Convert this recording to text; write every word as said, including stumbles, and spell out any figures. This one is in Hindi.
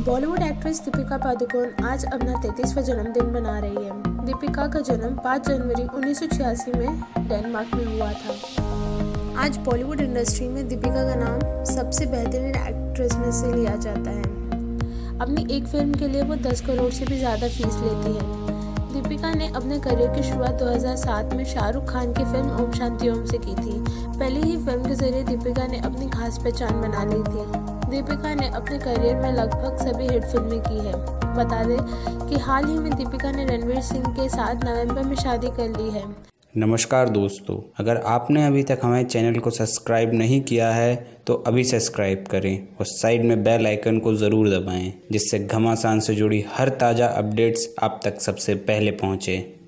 बॉलीवुड एक्ट्रेस दीपिका पादुकोण आज अपना तैंतीसवां जन्मदिन मना रही है। दीपिका का जन्म पाँच जनवरी उन्नीस सौ छियासी में डेनमार्क में हुआ था। आज बॉलीवुड इंडस्ट्री में दीपिका का नाम सबसे बेहतरीन एक्ट्रेस में से लिया जाता है। अपनी एक फिल्म के लिए वो दस करोड़ से भी ज़्यादा फीस लेती है। दीपिका ने अपने करियर की शुरुआत दो हज़ार सात में शाहरुख खान की फिल्म ओम शांति ओम से की थी। पहली ही फिल्म के जरिए दीपिका ने अपनी खास पहचान बना ली थी। दीपिका ने अपने करियर में लगभग सभी हिट फिल्में की है। बता दें कि हाल ही में दीपिका ने रणवीर सिंह के साथ नवंबर में शादी कर ली है। नमस्कार दोस्तों, अगर आपने अभी तक हमारे चैनल को सब्सक्राइब नहीं किया है तो अभी सब्सक्राइब करें और साइड में बेल आइकन को ज़रूर दबाएं, जिससे घमासान से जुड़ी हर ताज़ा अपडेट्स आप तक सबसे पहले पहुँचे।